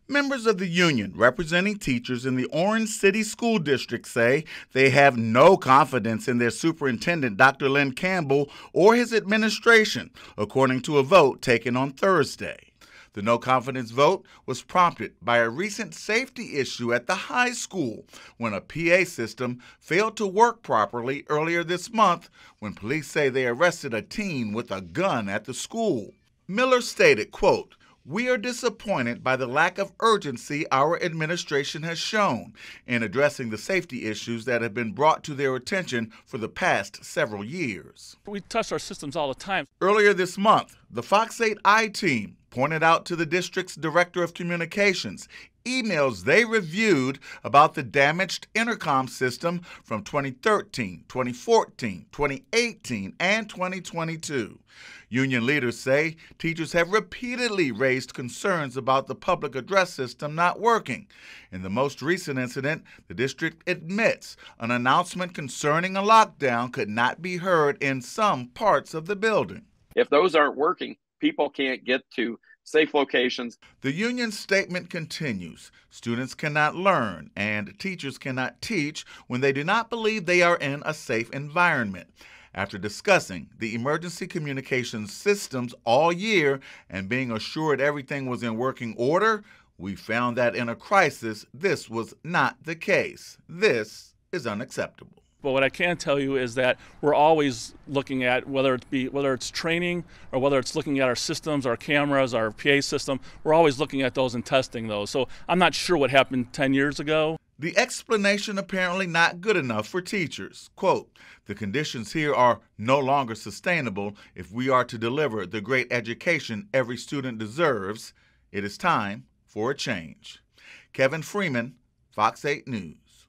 Members of the union representing teachers in the Orange City School District say they have no confidence in their superintendent, Dr. Lynn Campbell, or his administration, according to a vote taken on Thursday. The no confidence vote was prompted by a recent safety issue at the high school when a PA system failed to work properly earlier this month when police say they arrested a teen with a gun at the school. Miller stated, quote, "We are disappointed by the lack of urgency our administration has shown in addressing the safety issues that have been brought to their attention for the past several years." We test our systems all the time. Earlier this month, the Fox 8 I-Team pointed out to the district's director of communications emails they reviewed about the damaged intercom system from 2013, 2014, 2018, and 2022. Union leaders say teachers have repeatedly raised concerns about the public address system not working. In the most recent incident, the district admits an announcement concerning a lockdown could not be heard in some parts of the building. If those aren't working, people can't get to safe locations. The union statement continues. Students cannot learn and teachers cannot teach when they do not believe they are in a safe environment. After discussing the emergency communications systems all year and being assured everything was in working order, we found that in a crisis, this was not the case. This is unacceptable. But what I can tell you is that we're always looking at whether it's training or whether it's looking at our systems, our cameras, our PA system, we're always looking at those and testing those. So I'm not sure what happened 10 years ago. The explanation apparently not good enough for teachers. Quote, "The conditions here are no longer sustainable if we are to deliver the great education every student deserves. It is time for a change." Kevin Freeman, Fox 8 News.